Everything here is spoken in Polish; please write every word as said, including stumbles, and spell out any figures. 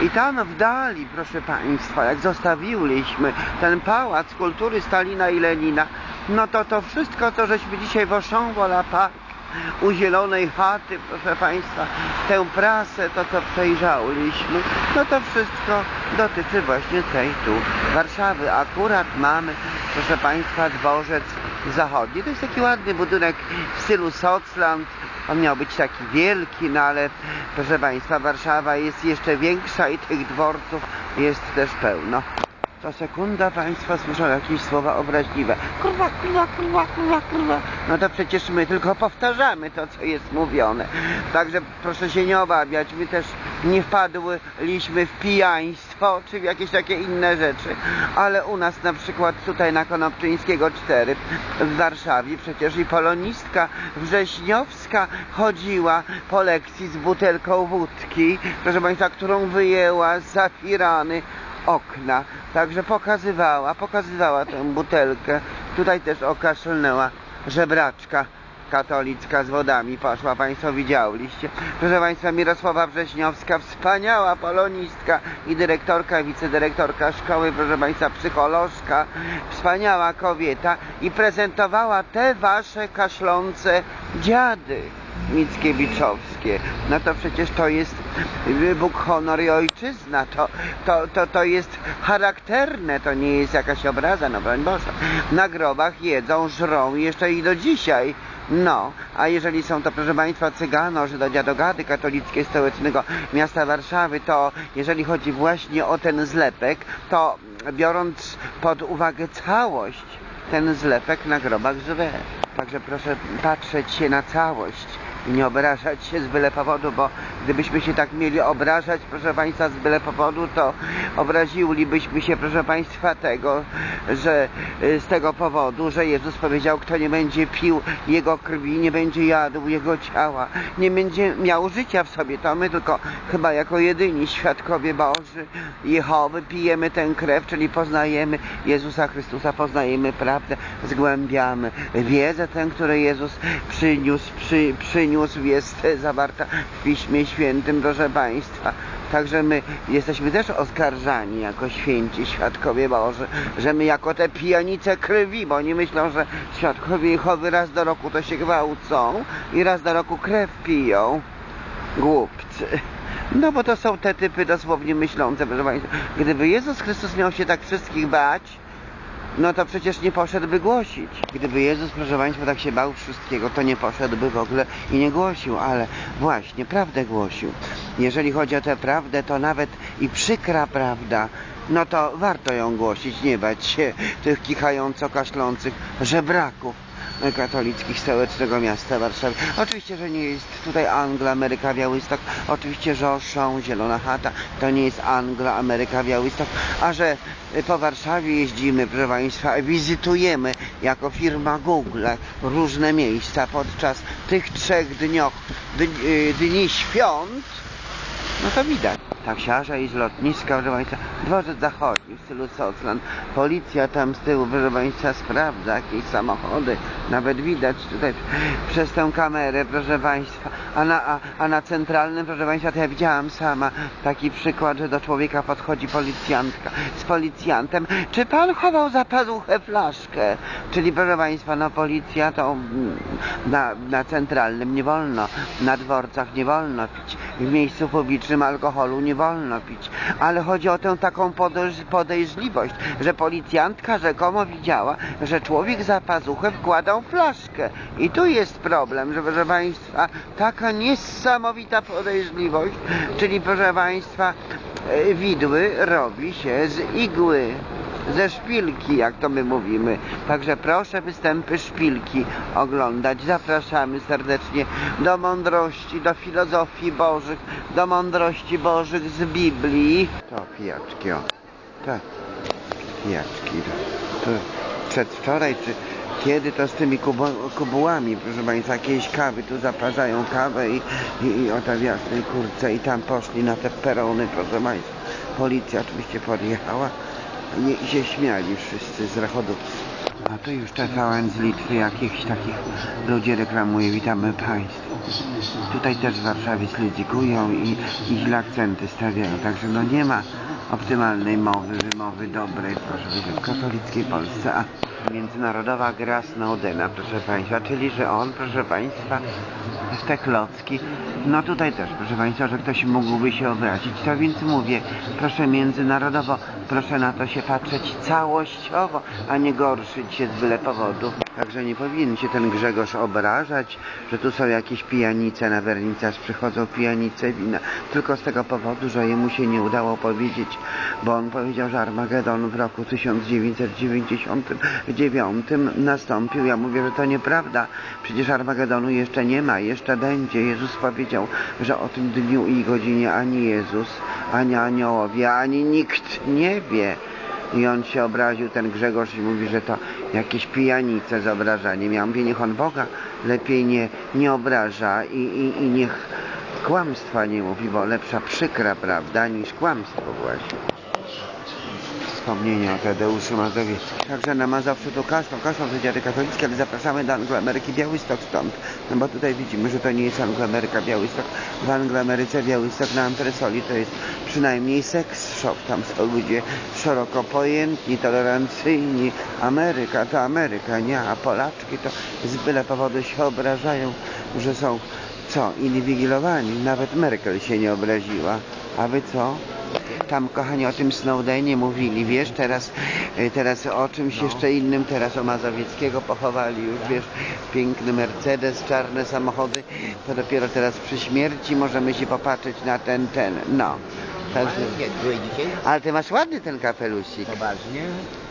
I tam w dali, proszę Państwa, jak zostawiliśmy ten Pałac Kultury Stalina i Lenina, no to to wszystko, co żeśmy dzisiaj w Auchan-Volapük u Zielonej Chaty, proszę Państwa, tę prasę, to co przejrzeliśmy, no to wszystko dotyczy właśnie tej tu Warszawy. Akurat mamy, proszę Państwa, dworzec zachodni. To jest taki ładny budynek w stylu Socland. On miał być taki wielki, no ale proszę Państwa, Warszawa jest jeszcze większa i tych dworców jest też pełno. Co sekunda Państwo słyszą jakieś słowa obraźliwe. Kurwa, kurwa, kurwa, kurwa, kurwa. No to przecież my tylko powtarzamy to, co jest mówione. Także proszę się nie obawiać. My też nie wpadłyśmy w pijaństwo, czy w jakieś takie inne rzeczy. Ale u nas na przykład tutaj na Konopczyńskiego cztery w Warszawie przecież i polonistka wrześniowska chodziła po lekcji z butelką wódki, proszę Państwa, którą wyjęła z zafirany okna, także pokazywała, pokazywała tę butelkę. Tutaj też okaszlnęła żebraczka katolicka z wodami poszła, Państwo widzieliście. Proszę Państwa, Mirosława Wrześniowska, wspaniała polonistka i dyrektorka, wicedyrektorka szkoły, proszę Państwa, psycholożka, wspaniała kobieta i prezentowała te wasze kaszlące dziady mickiewiczowskie. No to przecież to jest Bóg, honor i ojczyzna. To, to, to, to jest charakterne, to nie jest jakaś obraza, no broń Boże. Na grobach jedzą, żrą jeszcze i do dzisiaj. No, a jeżeli są to, proszę Państwa, Cygano, Żydo, dziadogady katolickie stołecznego miasta Warszawy, to jeżeli chodzi właśnie o ten zlepek, to biorąc pod uwagę całość, ten zlepek na grobach żre. Także proszę patrzeć się na całość i nie obrażać się z byle powodu, bo gdybyśmy się tak mieli obrażać, proszę Państwa, z byle powodu, to obraziłybyśmy się, proszę Państwa, tego, że z tego powodu, że Jezus powiedział, kto nie będzie pił Jego krwi, nie będzie jadł Jego ciała, nie będzie miał życia w sobie. To my tylko chyba jako jedyni świadkowie Boży Jehowy pijemy tę krew, czyli poznajemy Jezusa Chrystusa, poznajemy prawdę, zgłębiamy wiedzę tę, którą Jezus przyniósł, przy, przyniósł jest zawarta w Piśmie Świętym, proszę Państwa. Także my jesteśmy też oskarżani jako święci świadkowie Boży, że my jako te pijanice krwi, bo oni myślą, że świadkowie Jehowy raz do roku to się gwałcą i raz do roku krew piją. Głupcy. No bo to są te typy dosłownie myślące, proszę Państwa. Gdyby Jezus Chrystus miał się tak wszystkich bać, no to przecież nie poszedłby głosić. Gdyby Jezus, proszę Państwa, tak się bał wszystkiego, to nie poszedłby w ogóle i nie głosił, ale właśnie prawdę głosił. Jeżeli chodzi o tę prawdę, to nawet i przykra prawda, no to warto ją głosić, nie bać się tych kichająco-kaszlących żebraków katolickich stołecznego miasta Warszawy. Oczywiście, że nie jest tutaj Anglia, Ameryka, Białystok. Oczywiście, że Auchan, Zielona Chata to nie jest Anglia, Ameryka, Białystok. A że po Warszawie jeździmy, proszę Państwa, wizytujemy jako firma Google różne miejsca podczas tych trzech dnioch, dni świąt, no to widać. Taksiarze i z lotniska, proszę Państwa, dworzec zachodni w stylu Socland. Policja tam z tyłu, proszę Państwa, sprawdza jakieś samochody. Nawet widać tutaj przez tę kamerę, proszę Państwa. A na, a, a na centralnym, proszę Państwa, to ja widziałam sama taki przykład, że do człowieka podchodzi policjantka z policjantem. Czy pan chował za pazuchę flaszkę? Czyli, proszę Państwa, no policja to na, na centralnym nie wolno, na dworcach nie wolno pić, w miejscu publicznym alkoholu nie wolno pić, ale chodzi o tę taką podejrz podejrzliwość, że policjantka rzekomo widziała, że człowiek za pazuchę wkładał flaszkę. I tu jest problem, że, proszę Państwa, taka niesamowita podejrzliwość, czyli, proszę Państwa, widły robi się z igły, ze szpilki, jak to my mówimy. Także proszę występy szpilki oglądać. Zapraszamy serdecznie do mądrości, do filozofii Bożych, do mądrości Bożych z Biblii. To pijaczki, o. Tak, pijaczki. To przedwczoraj, czy kiedy to z tymi kubu kubułami, proszę Państwa, jakieś kawy, tu zaparzają kawę i, i, i o ta w jasnej kurce i tam poszli na te perony, proszę Państwa. Policja oczywiście podjechała i się śmiali wszyscy z rachodów. A tu już T V N z Litwy, jakichś takich ludzi reklamuje. Witamy Państwa. Tutaj też w Warszawie śledzikują i, i źle akcenty stawiają. Także no nie ma optymalnej mowy, wymowy dobrej, proszę powiedzieć, w katolickiej Polsce. A międzynarodowa gra Snowdena, proszę Państwa, czyli że on, proszę Państwa, w te klocki, no tutaj też, proszę Państwa, że ktoś mógłby się obrazić. To więc mówię, proszę międzynarodowo, proszę na to się patrzeć całościowo, a nie gorszyć się z byle powodu. Także nie powinien się ten Grzegorz obrażać, że tu są jakieś pijanice na wernicarz, przychodzą pijanice wina, tylko z tego powodu, że jemu się nie udało powiedzieć, bo on powiedział, że Armagedon w roku tysiąc dziewięćset dziewięćdziesiątym dziewiątym nastąpił. Ja mówię, że to nieprawda, przecież Armagedonu jeszcze nie ma, jeszcze będzie. Jezus powiedział, że o tym dniu i godzinie ani Jezus, ani aniołowie, ani nikt nie wie. I on się obraził, ten Grzegorz, i mówi, że to jakieś pijanice z obrażaniem. Ja mówię, niech on Boga lepiej nie, nie obraża i, i, i niech kłamstwa nie mówi, bo lepsza przykra prawda niż kłamstwo właśnie. Wspomnienia o Tadeuszu Mazowieckim. Także na Mazowszu to kaszlą, kaszlą to dziady katolickie, ale zapraszamy do Angloameryki Białystok stąd. No bo tutaj widzimy, że to nie jest Angloameryka Białystok. W Angloameryce Białystok na Antresoli to jest przynajmniej seks shop. Tam są ludzie szeroko pojętni, tolerancyjni. Ameryka to Ameryka, nie? A Polaczki to z byle powodu się obrażają, że są, co, inwigilowani. Nawet Merkel się nie obraziła. A wy co? Tam, kochani, o tym Snowdenie mówili, wiesz, teraz, teraz o czymś no. jeszcze innym, teraz o Mazowieckiego pochowali już, wiesz, piękny Mercedes, czarne samochody, to dopiero teraz przy śmierci możemy się popatrzeć na ten, ten, no. Także... Ale ty masz ładny ten kapelusik. Poważnie?